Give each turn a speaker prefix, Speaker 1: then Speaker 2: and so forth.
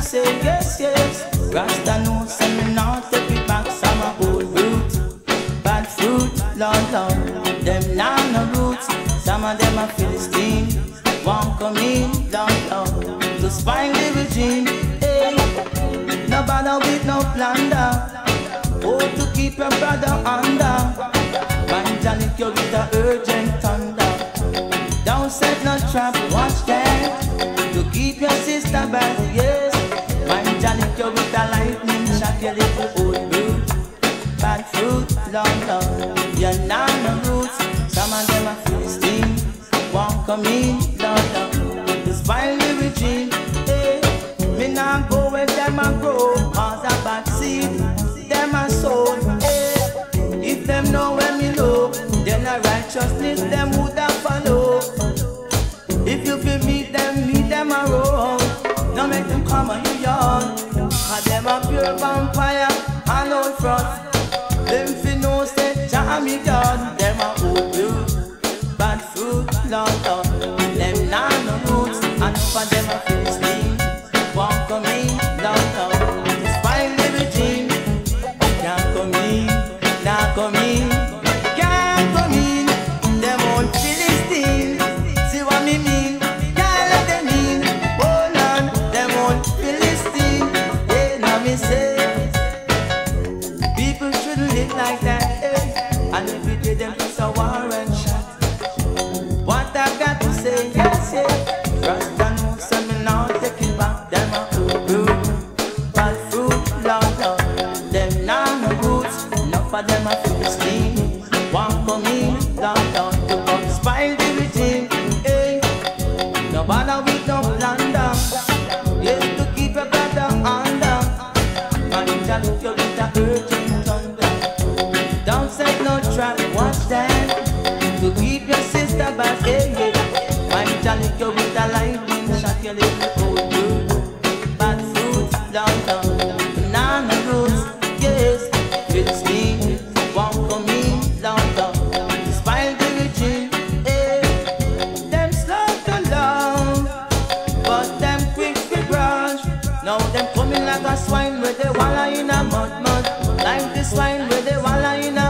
Speaker 1: say yes, yes. Rasta no say me not take it back. Some a old root, bad fruit, Lord, Lord. Them now no roots. Some of them are Philistine. Won't come in, Lord, Lord. To spine the regime, hey. No bother with no plunder. Oh, to keep your brother under. Angelic, you with the urgent thunder. Don't set no trap, watch that. To keep your sister back, yes. Angelic, you with the lightning shot. Your little old root, bad fruit, long, long. You're not no roots. Some of them are Philistine. Won't come in, long, long. This violent regime, hey. Me not go where them a grow. Cause a bad seed, them a sow, hey. If them know where me low, then a righteousness them would have follow. If you feel meet them a roll. Don't make them come on your yard. Cause them a pure vampire and old frost. Them fi know say Jah me God. Them a old root, bad fruit, Lord, Lord. Them nah no roots, and for them a Philistine. Won't come in, Lord, Lord. Despite the regime, can't come in, nah come in. Can't come in, them old Philistine. See what me mean? Can't let them in. Hold on, them old Philistine. Hey, now me say, people shouldn't live like that, hey. And every day them just a war and shot. What I got to say, yes, yes. Rasta no say me now take it back. Them a old root, bad fruit, Lord, Lord. Them now no roots, enough of them a Philistine. Won't come in, Lord, Lord. To come spile the regime, hey. No bother with no plunder. Yes, to keep a brother under. And just you with a urgent thunder. Don't set no trap, watch that. To keep your sister back, hey, hey. I'm telling you with a lightning shot. Your little old root, bad fruit, long, long. Banana roots, yes. Philistine, won't come in, long, long. Despite the regime, hey. Them slow to love, but them quick to brush. Now them coming like a swine where they wallow in a mud, mud. Like the swine where they wallow in a